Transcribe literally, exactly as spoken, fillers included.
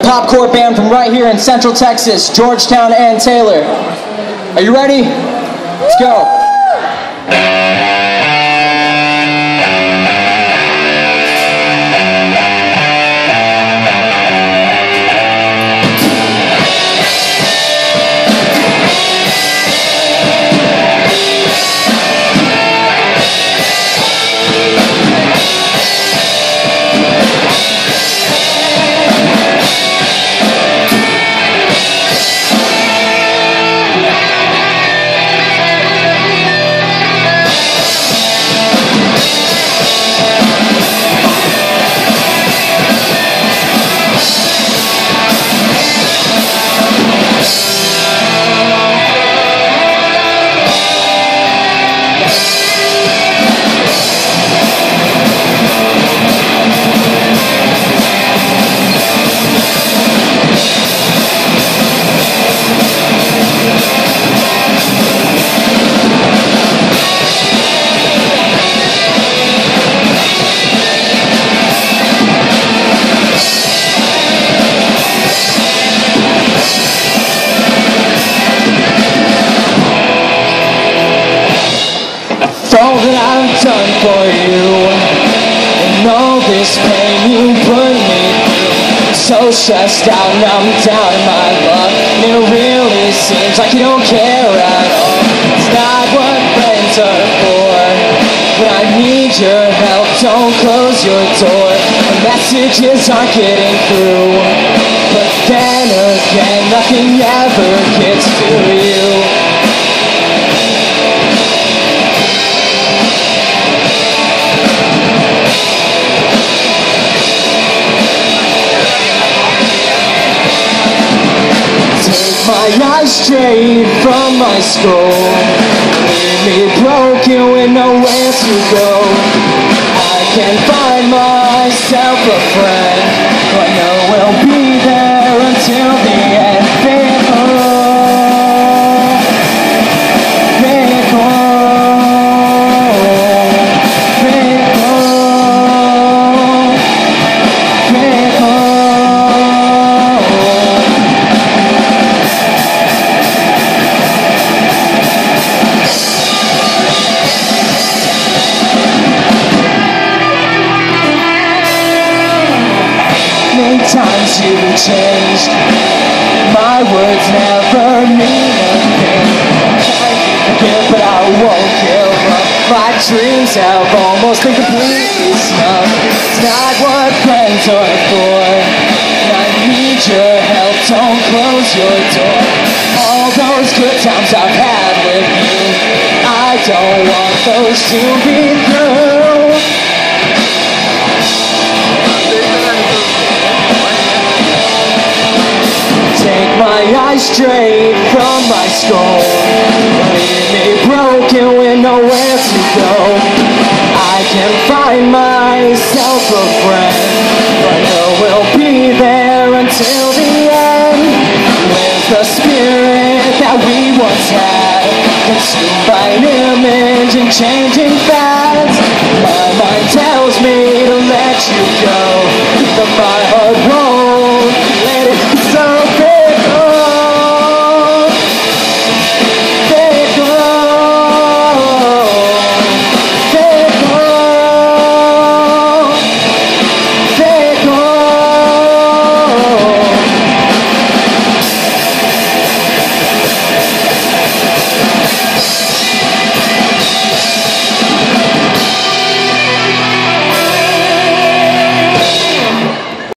top-core band from right here in Central Texas, Georgetown and Taylor. Are you ready? Let's go. All that I've done for you, and all this pain you put me through. So stressed out and I'm down in my luck, and it really seems like you don't care at all. It's not what friends are for. When I need your help, don't close your door. The messages aren't getting through, but then again, nothing ever gets to you. My eyes straight from my skull, leave me broken with nowhere to go. I can find myself a friend, but no will be there until the end. Fickle, fickle, fickle, fickle. Times you changed, my words never mean a thing. I'm trying to forget, but I won't give up. My dreams have almost been completely snuffed. It's not what friends are for, and I need your help, don't close your door. All those good times I've had with you, I don't want those to be through. Take my eyes straight from my skull, leave me broken with nowhere to go. I can find myself a friend, but no will be there until the end. Where's the spirit that we once had, consumed by an image and changing fads? My mind tells me to let you go, but my heart won't.